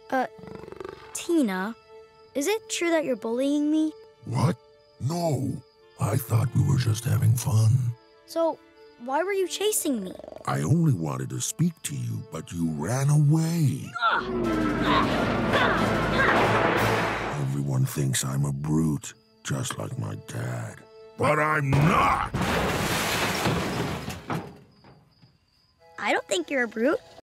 Tina, is it true that you're bullying me? What? No. I thought we were just having fun. So, why were you chasing me? I only wanted to speak to you, but you ran away. Everyone thinks I'm a brute, just like my dad. But I'm not! I don't think you're a brute.